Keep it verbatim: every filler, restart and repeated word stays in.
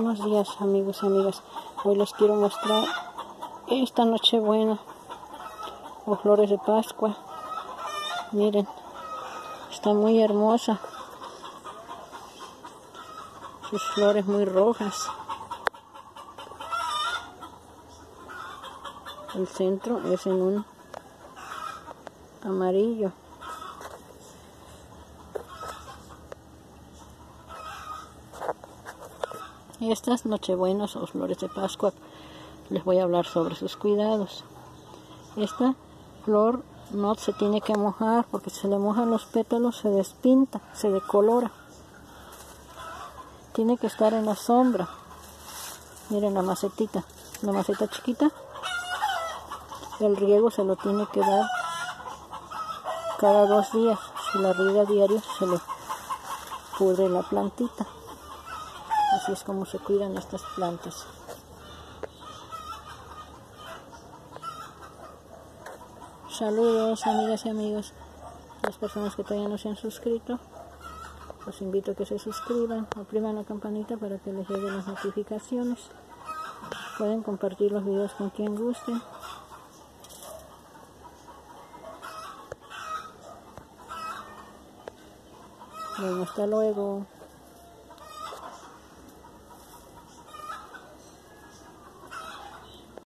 Buenos días, amigos y amigas. Hoy les quiero mostrar esta Nochebuena o flores de Pascua. Miren, está muy hermosa. Sus flores muy rojas. El centro es en un amarillo. Estas Nochebuenas o flores de Pascua les voy a hablar sobre sus cuidados. Esta flor no se tiene que mojar porque si se le mojan los pétalos se despinta, se decolora. Tiene que estar en la sombra. Miren la macetita, una maceta chiquita. El riego se lo tiene que dar cada dos días. Si la riega diario se le pudre la plantita. Así es como se cuidan estas plantas. Saludos, amigas y amigos. Las personas que todavía no se han suscrito, los invito a que se suscriban, opriman la campanita para que les lleguen las notificaciones. Pueden compartir los videos con quien guste. Bueno, hasta luego.